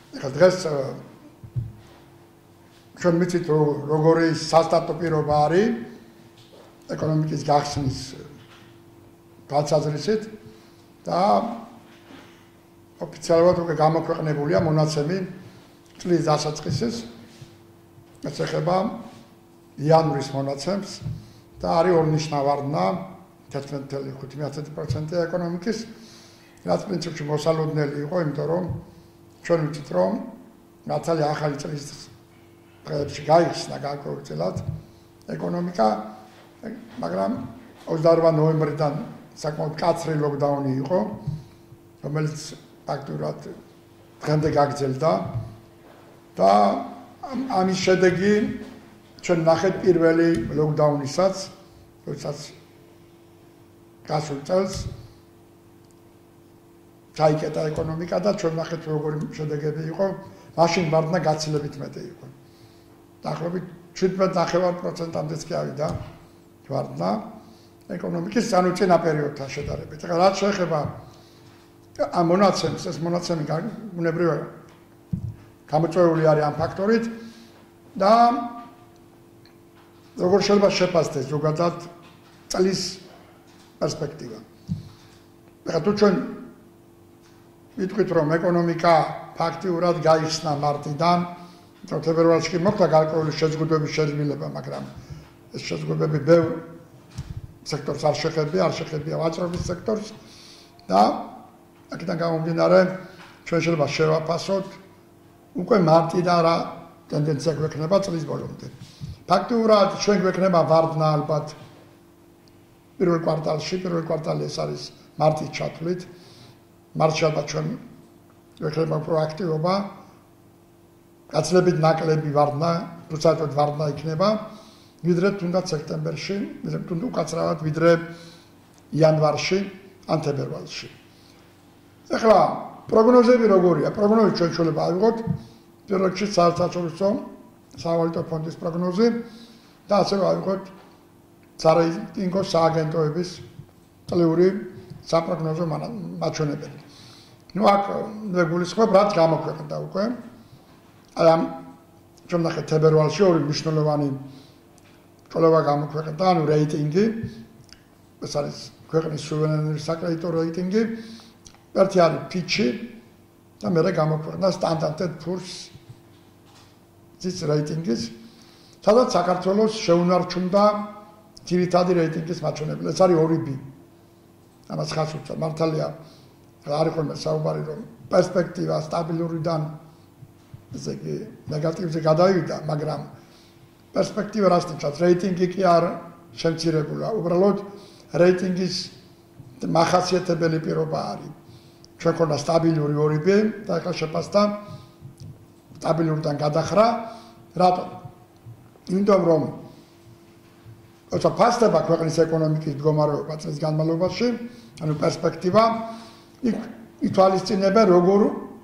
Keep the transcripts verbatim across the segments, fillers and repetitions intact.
ეხლა დღეს ჩვენ მიცით როგორი სასტარტო პირობა არის ეკონომიკის გახსნის თვალსაზრისით და ოფიციალურად უკვე გამოქვეყნებულია მონაცემი წლის დასაწყისის ეს ეხება იანვრის მონაცემს და არის ორნიშნავარდნა თერთმეტ კoma ხუთი პროცენტი ეკონომიკის რაც პრინციპში მოსალოდნელი იყო იმიტომ რომ ჩვენ ვიცით რომ ნაცალი ახალი წლის დღეებში გაიხსნა განკვეთილად ეკონომიკა მაგრამ ოცდაორმა ნოემბრიდან საკმაოდ კაცრი ლოკდაუნი იყო რომელიც ფაქტურად დღემდე გაგრძელდა და ამის შედეგი ჩვენ ნახეთ პირველი ლოკდაუნისაც როდესაც გასულ წელს ჩაიკეტა ეკონომიკა და ჩვენ ნახეთ როგორი შედეგები იყო მაშინ ვარდნა გაცილებით მეტი იყო დაახლოებით შვიდმეტ ნახევარ პროცენტამდეც კი ავიდა ვარდნა ეკონომიკის წინაწინა პერიოდთან შედარებით. ეხლა რაც შეეხება ამ მონაცემს, ეს მონაცემი უნებრივია გამოწვეული არის ამ ფაქტორით და როგორ შეიძლება შეფასდეს ზოგადად წლის პერსპექტივა. ეხლა თუ ჩვენ ვიტყვით რომ ეკონომიკა ფაქტიურად გაიხსნა მარტიდან, თებერვალში კი მოხდა გარკვეული შეზღუდვების შესრულება, მაგრამ ეს შეზღუდვები ბევრ სექტორს არ შეხებია, არ შეხებია ვაჭრობის სექტორს და აქედან გამომდინარე ჩვენ შეიძლება შევაფასოთ უკვე მარტიდან რა ტენდენცია გვექნება წლის ბოლომდე. ფაქტიურად ჩვენ გვექნება ვარდნა ალბათ პირველ კვარტალში, პირველ კვარტალი ეს არის მარტის ჩათვლით. მარტში ალბათ ჩვენ გვექნება პროაქტივობა, გაცილებით ნაკლები ვარდნა, უცბად ვარდნა იქნება. ვიდრე თუნდაც სექტემბერში, ვიდრე თუნდაც უკაცრავად ვიდრე იანვარში, ან თებერვალში. ეხლა პროგნოზები როგორია? პროგნოზი ჩვენ შეიძლება ავიღოთ პირველ რიგში საერთაშორისო სავალუტო ფონდის პროგნოზი და ასევე ავიღოთ სარეიტინგო სააგენტოების წლიური საპროგნოზო მაჩვენებლები. ნუ აქ გულისხმობ რაც გამოქვეყნდა უკვე. აი ამ ჩვენ ნახეთ თებერვალში ორი მნიშვნელოვანი კოლევა გამოქვეყნდა, ანუ რეიტინგი, ეს არის ქვეყნის სუვერენული საკრედიტო რეიტინგი, ერთი არის ფიჩი და მეორე გამოქვეყნდა Standard and Poor's ძის რეიტინგის, სადაც საქართველოს შეუნარჩუნდა ძირითადი რეიტინგის მაჩვენებელი, ეს არის ორი ბი. ამას ხაზს უწევ, მართალია არის ხოლმე საუბარი რომ პერსპექტივა სტაბილურიდან ესე იგი ნეგატივზე გადავიდა, მაგრამ პერსპექტივა რას ნიშნავს? რეიტინგი კი არ შემცირებულა, უბრალოდ რეიტინგის მახასიათებელი პირობა არის. ჩვენ ქონდა სტაბილური ორი ბი და ახლა შეფასდა სტაბილურიდან გადახრა. რატომ? იმიტომ რომ ოცა ფასდება ქვეყნის ეკონომიკის მდგომარეობა წლის განმავლობაში, ანუ პერსპექტივა იქ ითვალისწინება როგორ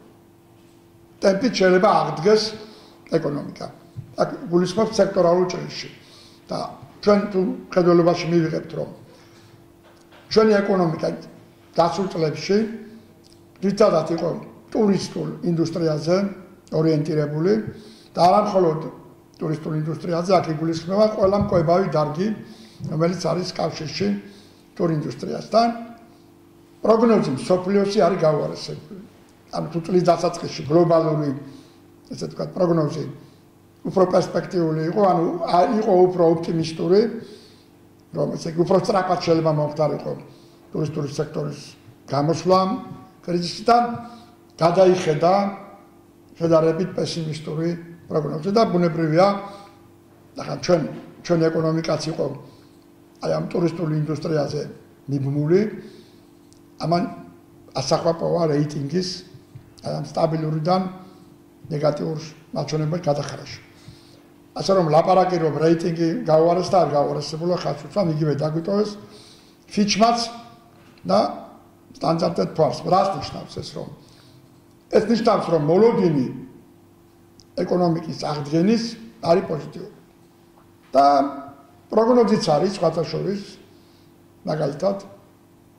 ტემპით შეიძლება აღდგეს ეკონომიკა. აქ გულისხმობ სექტორალურ ჭრილში და ჩვენ თუ ხედველობაში მივიღებთ რომ ჩვენი ეკონომიკა გასულ წლებში ძირითადად იყო ტურისტულ ინდუსტრიაზე ორიენტირებული და არა მხოლოდ ტურისტულ ინდუსტრიაზე, აქ იგულისხმება ყველა მკვლევარი დარგი, რომელიც არის კავშირში ტურინდუსტრიასთან. პროგნოზი მსოფლიოში არის გაუარესებული. ანუ თუ წლის დასაწყისში გლობალური ესე ვთქვათ პროგნოზი უფრო პერსპექტიული იყო, ანუ იყო უფრო ოპტიმისტური, რომ ესე იგი უფრო სწრაფად შეიძლება მომხდარიყო ტურისტული სექტორის გამოსვლა კრიზისიდან, გადაიხედა შედარებით პესიმისტური პროგნოზი და ბუნებრივია, ახლა ჩვენ ჩვენ ეკონომიკაც იყო აი ამ ტურისტული ინდუსტრიაზე მიბმული, ამან ასახვა რეიტინგის აი ამ სტაბილურიდან ნეგატიურ მაჩვენებელს გადახრაში. ასე რომ ლაპარაკი რომ რეიტინგი გაუარესდა, არ გაუარესებულა, ხაზს უწევ, იგივე დაგვიტოვეს ფიჩმაც და Standard and Poor's. რას ნიშნავს ეს რომ? ეს ნიშნავს რომ მოლოდინი ეკონომიკის აღდგენის არის პოზიტიური. და პროგნოზიც არის სხვათა შორის მაგალითად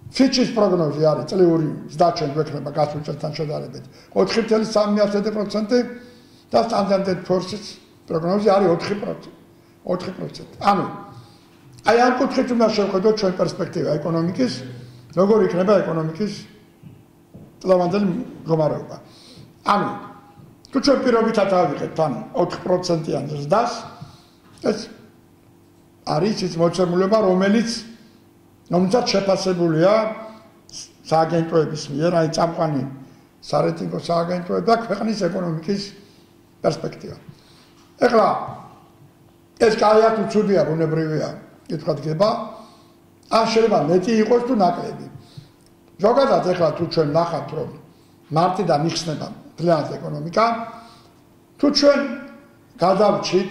ფიჩის პროგნოზი არის წლიური ზრდა გვექნება გასულ წელთან შედარებით ოთხი წელი სამი მიასვენებდა პროცენტი და Standard and Poor's პროგნოზი არის ოთხი პროცენტი. ოთხი პროცენტი. ანუ აი ამ კუთხით უნდა შევხედოთ ჩვენ პერსპექტივა ეკონომიკის, როგორ იქნება ეკონომიკის წლევანდელი მდგომარეობა. ანუ თუ ჩვენ პირობითად ავიღებთ ან ოთხ პროცენტიან ზრდას, ეს არის ის მოცემულობა, რომელიც რომელსაც შეფასებულია სააგენტოების მიერ, აი წამყვანი სარეიტინგო სააგენტოები და ქვეყნის ეკონომიკის პერსპექტივა. ეხლა ეს კაია თუ ცუდია, ბუნებრივია, კითხვა დგება, ან შეიძლება მეტი იყოს თუ ნაკლები. ზოგადად ეხლა თუ ჩვენ ნახავთ, რომ მარტიდან იხსნება მთლიანად ეკონომიკა, თუ ჩვენ გადავჭით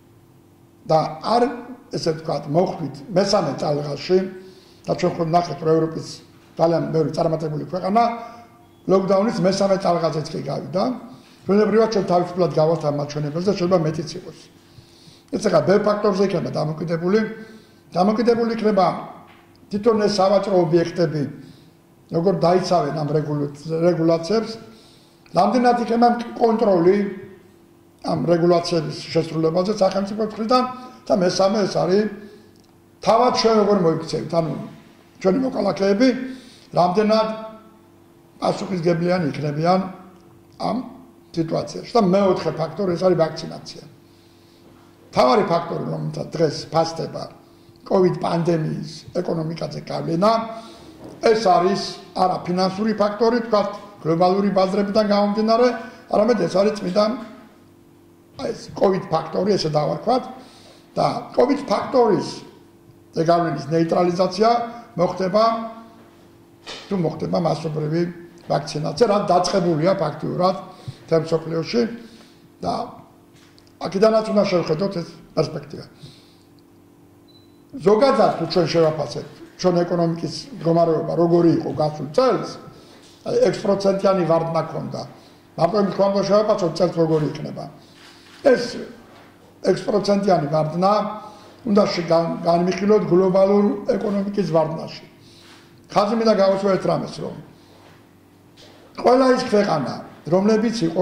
და არ ესე ვთქვათ, მოხვდით მესამე წელიწადში და ჩვენ ხომ ნახეთ, რომ ევროპის ძალიან ბევრი წარმატებული ქვეყანა ლოკდაუნის მესამე წელიწადშიც კი გავიდა. ბუნებრივად ჩვენ თავისუფლად გავართ ამ მაჩვენებელს და შეიძლება მეტიც იყოს. ეს ახლა ბევრ ფაქტორზე იქნება დამოკიდებული. დამოკიდებული იქნება თვითონ ეს სავაჭრო ობიექტები, როგორ დაიცავენ ამ რეგულაციებს, რამდენად იქნება კონტროლი ამ რეგულაციების შესრულებაზე სახელმწიფოს მხრიდან და მესამე ეს არის თავად ჩვენ როგორ მოიქცევთ, ანუ ჩვენი მოქალაქეები რამდენად პასუხისგებლიანი იქნებიან ამ სიტუაციაში. და მეოთხე ფაქტორი ეს არის ვაქცინაცია. თავარი ფაქტორი, რომელსაც დღეს ფასდება COVID პანდემიის ეკონომიკაზე გავლენა, ეს არის არა ფინანსური ფაქტორი, თქვა გლობალური ბაზრებიდან გამომდინარე, არამედ ეს არის წმინდა ეს COVID ფაქტორი, ესე დავარქვათ და COVID ფაქტორის გავლენის ნეიტრალიზაცია მოხდება თუ მოხდება მასობრივი ვაქცინაცია, რაც დაწყებულია ფაქტიურად მთელ მსოფლიოში და აქედანაც უნდა შევხედოთ ეს პერსპექტივა. ზოგადად თუ ჩვენ შევაფასებთ ჩვენ ეკონომიკის მდგომარეობა როგორი იყო გასულ წელს, ექვს პროცენტიანი ვარდნა ქონდა. მარტო იმით რომ შევაფასოთ წელს როგორი იქნება. ეს ექვს პროცენტიანი ვარდნა უნდა განმიხილოთ გლობალურ ეკონომიკის ვარდნაში. ხაზი მინდა გავუსვათ რამეს, რომ ყველა ის ქვეყანა, რომლებიც იყო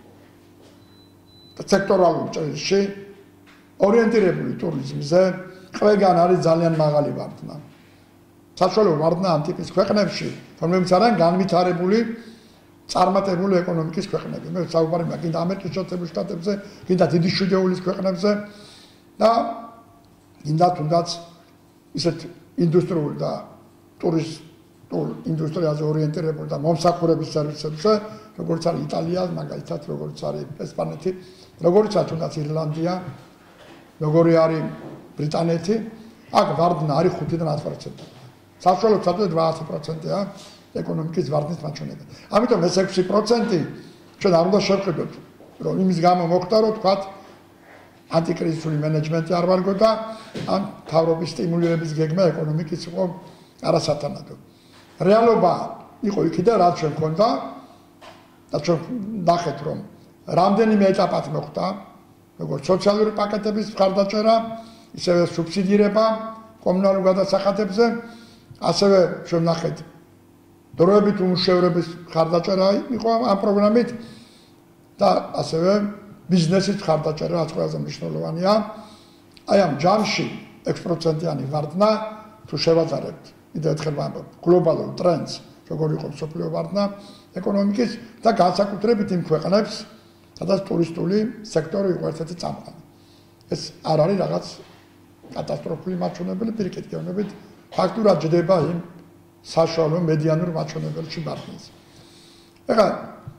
სექტორალურ ჭრილში ორიენტირებული ტურიზმზე, ყველგან არის ძალიან მაღალი ვარდნა. საშუალო ვარდნა ამ ტიპის ქვეყნებში, რომლებიც არიან განვითარებული, წარმატებული ეკონომიკის ქვეყნები. მე საუბარი მაქვს კიდე ამერიკის შეერთებულ შტატებზე, კიდე დიდი შვიდეულის ქვეყნებზე და კიდე თუნდაც ისეთ ინდუსტრიულ და ტურისტულ ინდუსტრიაზე ორიენტირებული და მომსახურების სერვისებზე, როგორც არის იტალია, მაგალითად, როგორც არის ესპანეთი, როგორც არის თუნდაც ირლანდია, როგორი არის ბრიტანეთი, აქ ვარდნა არის ხუთიდან ათი პროცენტი. საშუალო სადღაც ოცდაათი პროცენტია ეკონომიკის ვარდნის მაჩვენებელი. ამიტომ ეს ექვსი პროცენტი ჩვენ არ უნდა შევხედოთ, რომ იმის გამო მოხდა, რომ თქვათ ანტიკრიზისული მენეჯმენტი არ ვარგო და ამ თავრობის სტიმულირების გეგმა ეკონომიკის იყო არასათანადო. რეალობა იყო იქიდან, რაც ჩვენ მქონდა და ჩვენ ნახეთ, რომ რამდენიმე ეტაპად მოხდა, როგორც სოციალური პაკეტების მხარდაჭერა, ისევე სუბსიდირება კომუნალურ გადასახადებზე, ასევე ჩვენ ნახეთ დროებით უმუშევრობის მხარდაჭერა იყო ამ პროგრამით და ასევე ბიზნესის მხარდაჭერა, რაც ყველაზე მნიშვნელოვანია. აი ამ ჯამში ექვს პროცენტიანი ვარდნა თუ შევაძარებთ, კიდევ ერთხელ ვამბობ, გლობალურ ტრენდს, როგორ იყო მსოფლიო ვარდნა ეკონომიკის და განსაკუთრებით იმ ქვეყნებს, სადაც ტურისტული სექტორი იყო ერთ-ერთი წამყვანი. ეს არ არის რაღაც კატასტროფული მაჩვენებელი, პირიქით გეუბნებით, ფაქტურად ჯდება იმ საშუალო მედიანურ მაჩვენებელში ვარდნის. ეხლა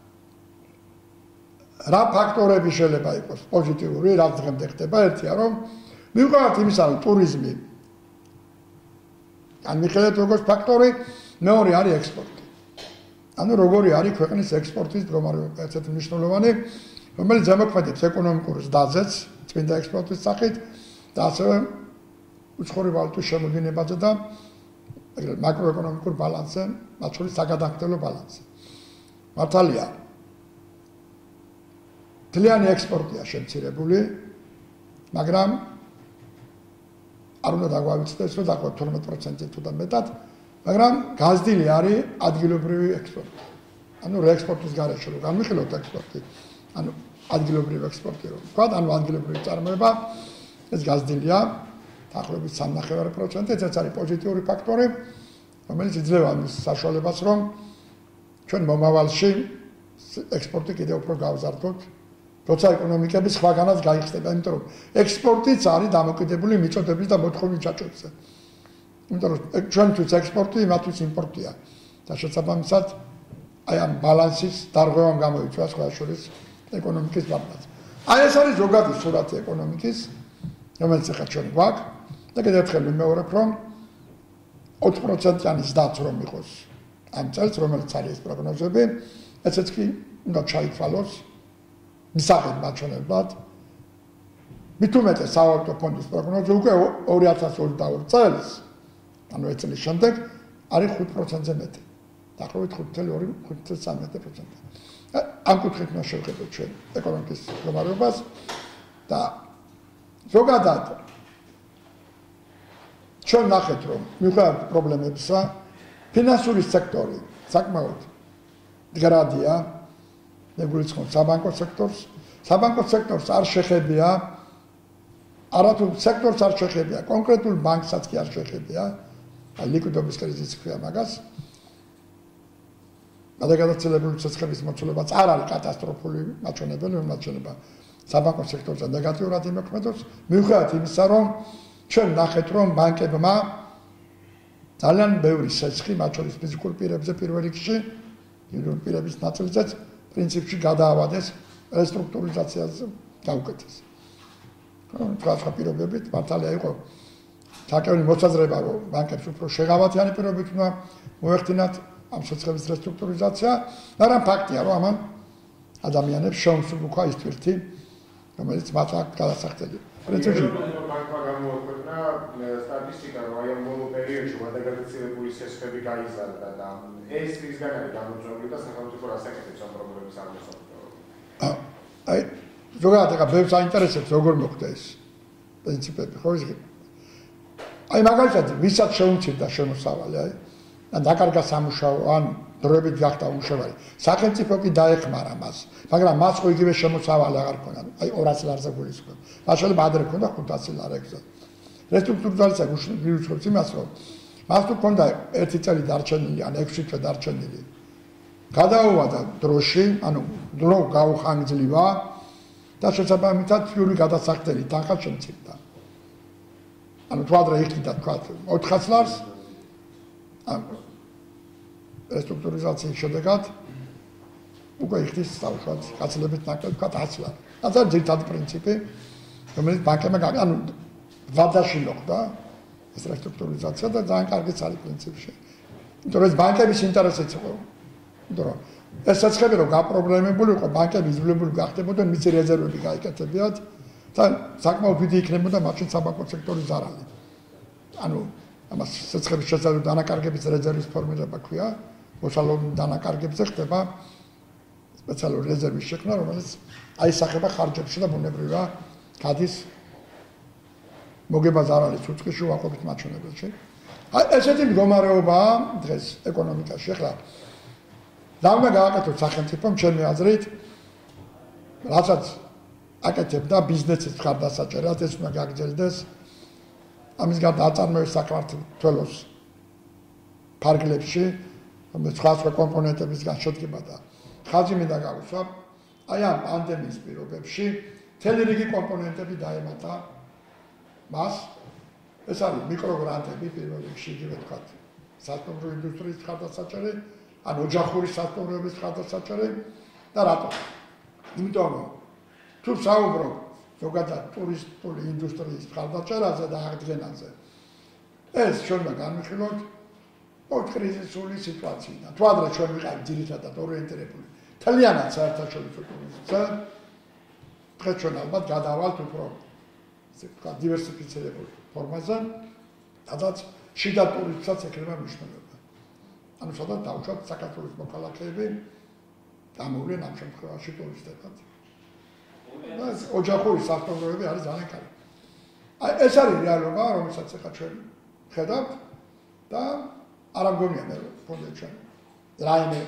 რა ფაქტორები შეიძლება იყოს პოზიტიური, რაც დღემდე ხდება, ერთია რომ მიუხედავად იმისა, რომ ტურიზმი განმიხილეთ როგორც ფაქტორი, მეორე არის ექსპორტი. ანუ როგორი არის ქვეყნის ექსპორტის მდგომარეობა, ერთ-ერთი მნიშვნელოვანი, რომელიც ზემოქმედებს ეკონომიკურ ზრდაზეც, წმინდა ექსპორტის სახით და ასევე უცხოური ვალუტის შემოდინებაზე და მაკროეკონომიკურ ბალანსზე, მათ შორის საგადახდელო ბალანსზე. მართალია, მთლიანი ექსპორტია შემცირებული, მაგრამ არ უნდა დაგვავიწყდეს, რომ დაახლოებით თორმეტ პროცენტზე თუ და მეტად, მაგრამ გაზრდილი არის ადგილობრივი ექსპორტი. ანუ რეექსპორტის გარეშე რომ განვიხილოთ ექსპორტი, ანუ ადგილობრივი ექსპორტი რომ ვთქვა, ანუ ადგილობრივი წარმოება ეს გაზრდილია დაახლოებით სამი პროცენტი, ეს არის პოზიტიური ფაქტორი, რომელიც იძლევა მის საშუალებას, რომ ჩვენ მომავალში ექსპორტი კიდევ უფრო გავზარდოთ, როცა ეკონომიკების სხვაგანაც გაიხსნება, იმიტომ რომ ექსპორტიც არის დამოკიდებული მიწოდების და მოთხოვნის ჯაჭვებზე. იმიტომ რომ ჩვენთვის ექსპორტი, იმათთვის იმპორტია და შესაბამისად აი ამ ბალანსის დარღვევამ გამოიწვია სხვა შორის ეკონომიკის ბალანსი. აი ეს არის ზოგადი სურათი ეკონომიკის, რომელიც ახლა ჩვენ გვაქვს და კიდევ ერთხელ ვიმეორებ, რომ ოც პროცენტიანი ზრდაც რომ იყოს ამ წელს, რომელიც არის ეს პროგნოზები, ესეც კი უნდა ჩაითვალოს მისაღებ მაჩვენებლად. მით უმეტეს სავალუტო ფონდის პროგნოზი უკვე ორი ათას ოცდაორი წელს, ანუ ერთ წლის შემდეგ არის ხუთ პროცენტზე მეტი. დაახლოებით ხუთ წელი ორი ხუთ წელი სამი პროცენტი. ამ კუთხით უნდა შევხედოთ ჩვენ ეკონომიკის მდგომარეობას და ზოგადად ჩვენ ნახეთ, რომ მიუხედავად პრობლემებისა, ფინანსური სექტორი საკმაოდ მდგრადია, მეგულისხმობ საბანკო სექტორს. საბანკო სექტორს არ შეხებია, არათუ სექტორს არ შეხებია, კონკრეტულ ბანკსაც კი არ შეხებია, ლიკვიდობის კრიზისი ქვია მაგას. გადაგაცილებული ცეცხლების მოცულებაც არ არის კატასტროფული მაჩვენებელი, რომელიც შეიძლება საბანკო სექტორზე ნეგატიურად იმოქმედოს, მიუხედავად იმისა, რომ ჩვენ ნახეთ, რომ ბანკებმა ძალიან ბევრი სეცხლი, მათ შორის ფიზიკურ პირებზე პირველ რიგში, იურიდიულ პირების ნაწილზეც პრინციპში გადაავადეს რესტრუქტურიზაციაზე გაუკეთეს. სხვა პირობებით მართალია იყო საკუთარი მოსაზრება, რომ ბანკებს უფრო შეღავათიანი პირობებით უნდა მოეხდინათ ამ სოციალების რესტრუქტურიზაცია, მაგრამ ფაქტია, რომ ამან ადამიანებს შეუმსუბუქა ის თვირთი, რომელიც მათ აქვს გადასახდელი. პრინციპში ბანკმა გამოაქვეყნა სტატისტიკა, რომ აი ამ ბოლო პერიოდში გადაგაცილებული სესხები გაიზარდა და ეს რისგან არის გამოწვეული და სახელმწიფო რას აკეთებს ამ პრობლემის აღმოსახვედრად? აი, ზოგადად ახლა ბევრს აინტერესებს როგორ მოხდა ეს პრინციპები, ხო ის? აი მაგალითად, ვისაც შეუმცირდა შემოსავალი, აი და დაკარგა სამუშაო, ან დროებით გახდა უმუშევარი. სახელმწიფო კი დაეხმარა მას, მაგრამ მას ხო იგივე შემოსავალი აღარ ქონდა. აი ორასი ლარზე გულისხმობ. მას შეიძლება ადრე ქონდა ხუთასი ლარზე. რესტრუქტურიზაცია გულისხმობს იმას, რომ მას თუ ქონდა ერთი წელი დარჩენილი, ან ექვსი თვე დარჩენილი. გადაუვადა დროში, ანუ დრო გაუხანგძლივა და შესაბამისად ფიული გადასახდელი თანხა შემცირდა. ანუ თუ ადრე იყიდა თქვა ოთხას ლარს, რესტრუქტურიზაციის შედეგად უკვე იხდის თავშად გაცილებით ნაკლები თქვა ათი ლარი. ეს არის ძირითადი პრინციპი, რომელიც ბანკებმა გამი, ანუ ვადაში მოხდა ეს რესტრუქტურიზაცია და ძალიან კარგიც არის პრინციპში. იმიტომ რომ ეს ბანკების ინტერესიც იყო. იმიტომ რომ ეს საცხები რომ გაპრობლემებული იყო, ბანკები იზრდებოდნენ, გახდებოდნენ, მისი რეზერვები გაიკეთებიათ და საკმაოდ დიდი იქნებოდა მაშინ საბანკო სექტორის ზარალი. ანუ ამას საცხების შესაძლებლად დანაკარგების რეზერვის ფორმირება ქვია, მოსალოდნელ დანაკარგებზე ხდება სპეციალური რეზერვის შექმნა, რომელიც აისახება ხარჯებში და ბუნებრივია გადის მოგება ზარალის უწყიში უარყოფით მაჩვენებელში. აი ესეთი მდგომარეობაა დღეს ეკონომიკაში. ახლა რა უნდა გააკეთოს სახელმწიფომ ჩემი აზრით, რასაც აკეთებდა ბიზნესის მხარდასაჭერად, ეს უნდა გაგრძელდეს. ამის გარდა აწარმოებს საქართველოს ფარგლებში, რომელიც სხვა სხვა კომპონენტებისგან შედგება და ხაზი მინდა გავუსვა, აი ამ პანდემიის პირობებში მთელი რიგი კომპონენტები დაემატა მას. ეს არის მიკროგრანტები პირველ რიგში, იგივე თქვა, სასტუმრო ინდუსტრიის მხარდასაჭერი, ან ოჯახური სასტუმროების მხარდასაჭერი და რატო? იმიტომ რომ თუ საუბრობ ზოგადად ტურისტული ინდუსტრიის მხარდაჭერაზე და აღდგენაზე, ეს ჩვენმა განვიხილოთ პოსტკრიზისული სიტუაციიდან. თუ ადრე ჩვენ ვიყავით ძირითადად ორიენტირებული თლიანად საერთაშორისო ტურიზმზე, დღეს ჩვენ ალბათ გადავალთ უფრო ესე ვთქვათ დივერსიფიცირებულ ფორმაზე, სადაც შიდა ტურიზმსაც ექნება მნიშვნელობა. ანუ სადაც დაუშვათ საქართველოს მოქალაქეები გამოვლენ ამ შემთხვევაში ტურისტებად. ოჯახური სასტუმროები არის ძალიან კარგი. აი ეს არის რეალობა, რომელსაც ახლა ჩვენ ხედავთ და არა მგონია მე ფონდე ჩვენ რაიმე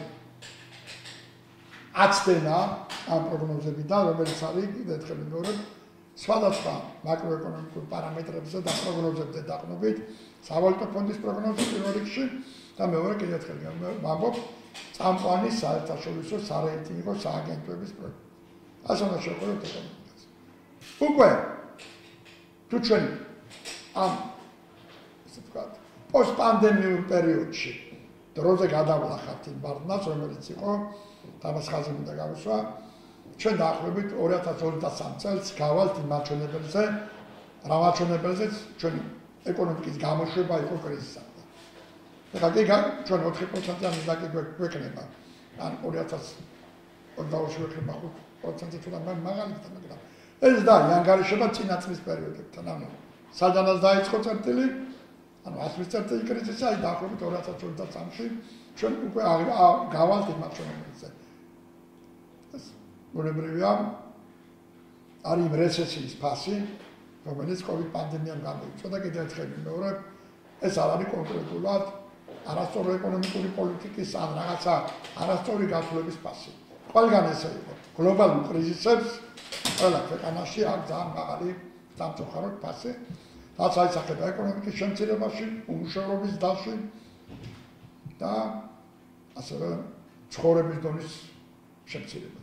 აცდენა ამ პროგნოზებიდან, რომელიც არის კიდევ ერთხელ მეორე სხვადასხვა მაკროეკონომიკურ პარამეტრებზე და პროგნოზებზე დაყრდნობით, სავალუტო ფონდის პროგნოზი პირველ რიგში და მეორე კიდევ ერთხელ ვამბობ, წამყვანი საერთაშორისო სარეიტინგო სააგენტოების პროგნოზი. ასე უნდა შევხედოთ ეკონომიკას. უკვე თუ ჩვენ ამ ესე ვთქვათ, პოსტპანდემიურ პერიოდში დროზე გადავლახავთ იმ ბარდნას, რომელიც იყო თამას ხაზი უნდა გავუსვა, ჩვენ დაახლოებით ორი ათას ოცდასამი წელს გავალთ იმ მაჩვენებელზე, რა მაჩვენებელზეც ჩვენი ეკონომიკის გამოშვება იყო კრიზისამდე. ეხლა კი ჩვენ ოთხი პროცენტიანი მიზანი გვექნება, ან ორი ათას ოცდაოთხში გვექნება ხუთ პროცენტი თუ და მაღალი და მაგრამ ეს და იანგარიშება წინა წლის პერიოდებთან, ანუ სადანაც დაიწყო წერტილი, ანუ ასმის წერტილი კრიზისი, აი დაახლოებით ორი ათას ოცდასამში ჩვენ უკვე გავალთ იმ მაჩვენებელზე. ბუნებრივია არის იმ რეცესიის ფასი, რომელიც COVID პანდემიამ გამოიწვია და კიდევ ერთხელ მეორე ეს არ არის კონკრეტულად არასწორი ეკონომიკური პოლიტიკის ან რაღაცა არასწორი გათვლების ფასი. ყველგან ესე იყო. გლობალურ კრიზისებს ყველა ქვეყანაში აქვს ძალიან მაღალი სამწუხაროდ ფასი, რაც აისახება ეკონომიკის შემცირებაში, უმუშევრობის დაში და ასევე ცხოვრების დონის შემცირებაში.